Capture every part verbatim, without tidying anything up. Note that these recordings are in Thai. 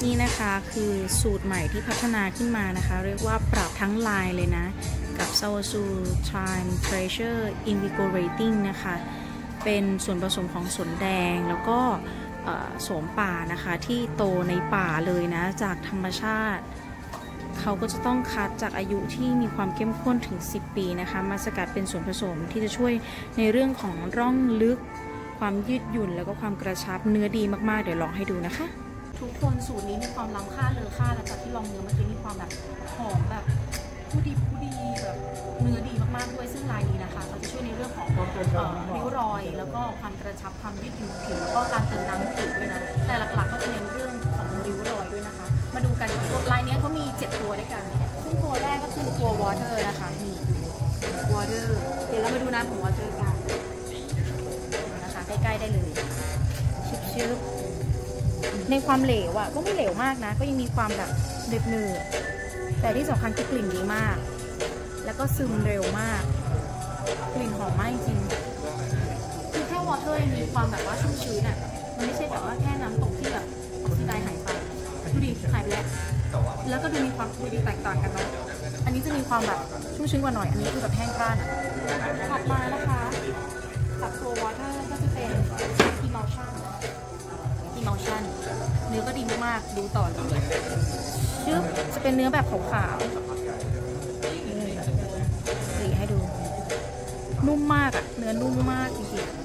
นี่นะคะคือสูตรใหม่ที่พัฒนาขึ้นมานะคะเรียกว่าปรับทั้งลายเลยนะกับ Saosu Time Treasure Invigorating นะคะเป็นส่วนผสมของสนแดงแล้วก็โสมป่านะคะที่โตในป่าเลยนะจากธรรมชาติเขาก็จะต้องคัดจากอายุที่มีความเข้มข้นถึงสิบปีนะคะมาสกัดเป็นส่วนผสมที่จะช่วยในเรื่องของร่องลึกความยืดหยุ่นแล้วก็ความกระชับเนื้อดีมากๆเดี๋ยวลองให้ดูนะคะทุกคนสูตรนี้มีความล้ำค่าเลอค่าแล้วจากที่ลองเนื้อเมื่อกี้มีความแบบหอมแบบผู้ดีผู้ดีแบบเนื้อดีมากๆด้วยซึ่งลายนี้นะคะเขาจะช่วยในเรื่องของริ้วรอยแล้วก็ความกระชับความยืดหยุ่นผิวแล้วก็การเติมน้ำผิวด้วยนะแต่หลักๆก็จะเน้นเรื่องของริ้วรอยด้วยนะคะมาดูกันตัวลายนี้เขามีเจ็ดตัวด้วยกันซึ่งตัวแรกก็คือตัว water นะคะนี่ water เดี๋ยวเรามาดูน้ำของ water กันนะคะใกล้ๆได้เลยชิบๆในความเหลวอ่ะก็ไม่เหลวมากนะก็ยังมีความแบบเดือดเนื้อแต่ที่สำคัญคือกลิ่นดีมากแล้วก็ซึมเร็วมากกลิ่นหอมมากจริงคือแค่วอเตอร์ยังมีความแบบว่าชุ่มชื้นอ่ะมันไม่ใช่แบบว่าแค่น้ำตกที่แบบออกซิไดหายไปดูดิหายไปแล้วแล้วก็ดูมีความดูดีแตกต่างกันเนาะอันนี้จะมีความแบบชุ่มชื้นกว่าหน่อยอันนี้คือแบบแห้งกร้านอ่ะถัดมานะคะจากตัววอเตอร์ก็จะเป็นอีมัลชั่นอีมัลชั่นเนื้อก็ดีมากๆดูต่อเลยชื่อจะเป็นเนื้อแบบขาวๆนี่ให้ดูนุ่มมากอะเนื้อนุ่มมากจริงๆ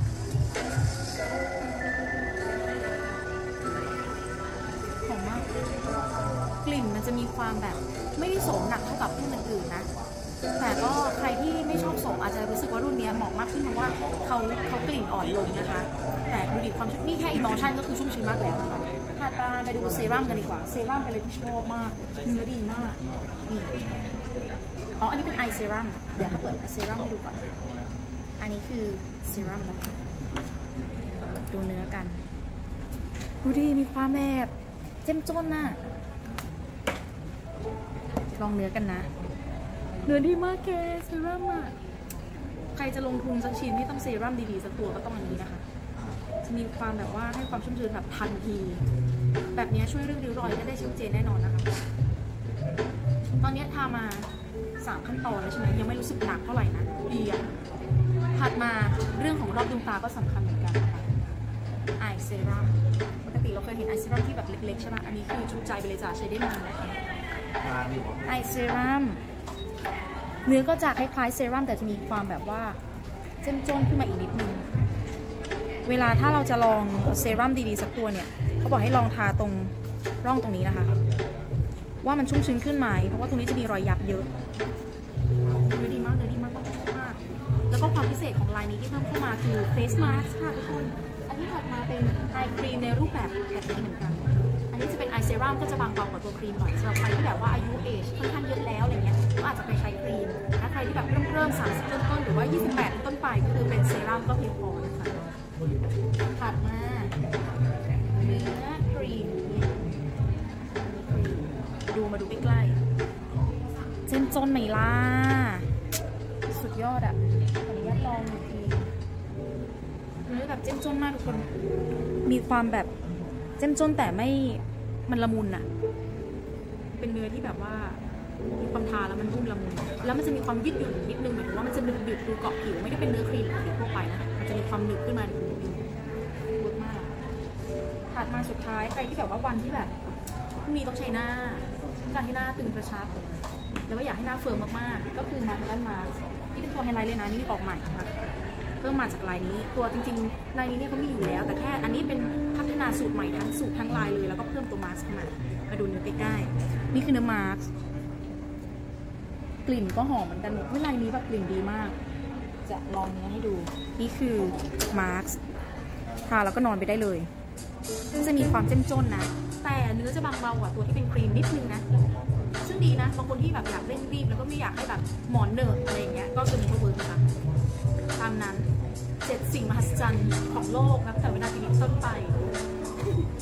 หอมมากกลิ่นมันจะมีความแบบไม่ได้โสมหนักเท่ากับรุ่นอื่นๆนะแต่ก็ใครที่ไม่ชอบโสมอาจจะรู้สึกว่ารุ่นนี้เหมาะมากขึ้นเพราะว่าเขาเขากลิ่นอ่อนลงนะคะแต่ดูดิความนี่แค่อีโมชั่นก็คือชุ่มชื้นมากแล้วนะคะถัดมาไปดูเซรั่มกันดีกว่าเซรั่มเป็นอะไรที่ชอบมากเนื้อดีมากนี่อ๋ออันนี้เป็นไอเซรั่มเดี๋ยวถ้าเปิดเซรั่มให้ดูก่อนอันนี้คือเซรั่มนะคะดูเนื้อกันดูดิมีความแบบเจ้มจ้นน่ะลองเนื้อกันนะเนื้อดีมากแกเซรั่มอ่ะใครจะลงทุนสักชิ้นที่ต้องเซรั่มดีๆสักตัวก็ต้องอันนี้นะคะจะมีความแบบว่าให้ความชุ่มชื้นแบบทันทีแบบนี้ช่วยเรื่องริ้วรอยได้ชัดเจนแน่นอนนะคะตอนนี้ทามาสามขั้นตอนแล้วใช่ไหมยังไม่รู้สึกหนักเท่าไหร่นะดีอ่ะถัดมาเรื่องของรอบดวงตาก็สำคัญเหมือนกันนะคะไอเซรั่มปกติเราเคยเห็นไอเซรั่มที่แบบเล็กๆใช่ไหมอันนี้คือจุใจไปเลยจ้ะใช้ได้นานนะคะไอเซรั่มเนื้อก็จะคล้ายๆเซรั่มแต่จะมีความแบบว่าเจ้มจ้นขึ้นมาอีกนิดนึงเวลาถ้าเราจะลองเซรั่มดีๆสักตัวเนี่ยเขาบอกให้ลองทาตรงร่องตรงนี้นะคะว่ามันชุ่มชื้นขึ้นไหมเพราะว่าตรงนี้จะมีรอยยับเยอะเนื้อดีมากเนื้อดีมากมากแล้วก็ความพิเศษของลายนี้ที่เพิ่มเข้ามาคือเฟสมาสก์ค่ะทุกคนอันที่ถัดมาเป็นไอครีมในรูปแบบแบบนี้เหมือนกันอันนี้จะเป็นไอเซรั่มก็จะบางเบากว่าตัวครีมหน่อยสำหรับใครที่แบบว่าอายุเอจค่อนข้างเยอะแล้วอะไรเงี้ยก็อาจจะไปใช้ครีมถ้าใครที่แบบเริ่มเริ่มสามสิบต้นๆหรือว่ายี่สิบแปดต้นไปก็คือเป็นเซรั่มก็เพียงพอนะคะถัดมาเนื้อครีมดูมาดูใกล้ๆเจนจนไหมล่ะสุดยอดอ่ะขออนุญาตลองหนึ่งทีเนื้อแบบเจ้มจนมากทุกคนมีความแบบเจ้มจนแต่ไม่มันละมุนอ่ะเป็นเนื้อที่แบบว่ามีความทาแล้วมันนุ่มละมุนแล้วมันจะมีความยืดหยุ่นนิดนึงหมายถึงว่ามันจะหนึบหนึบดูเกาะผิวไม่ได้เป็นเนื้อครีมแบบทั่วไปนะมันจะมีความหนึบขึ้นมานิดนึงเวิร์กมากถัดมาสุดท้ายใครที่แบบว่าวันที่แบบมีต้องใช้หน้าการให้หน้าตึงกระชับแล้วก็อยากให้หน้าเฟิร์มมากๆก็คือมาด้านมาที่เป็นตัวไฮไลท์เลยนะนี่ออกใหม่ค่ะเพิ่มมาจากลายนี้ตัวจริงๆลายนี้เนี่ยเขามีอยู่แล้วแต่แค่อันนี้เป็นพัฒนาสูตรใหม่ทั้งสูตรทั้งลายเลยแล้วก็เพิ่มตัวมาสก์มามาดูเนื้อใกล้ๆนี่คือเนื้อมาสก์กลิ่นก็หอมเหมือนกันเมื่อลายนี้แบบกลิ่นดีมากจะลองเนื้อให้ดูนี่คือมาสก์ทาแล้วก็นอนไปได้เลยซึ่งจะมีความเจ้มจนนะแต่เนื้อจะบางเบากว่าตัวที่เป็นครีมนิดนึงนะซึ่งดีนะบางคนที่แบบอยากเร่งรีบแล้วก็ไม่อยากให้แบบหมอนเนิร์ดอะไรอย่างเงี้ยก็ตัวนี้ก็เวิร์กนะคะตามนั้นเจ็ดสิ่งมหัศจรรย์ของโลกนับแต่วินาทีนี้ต้นไป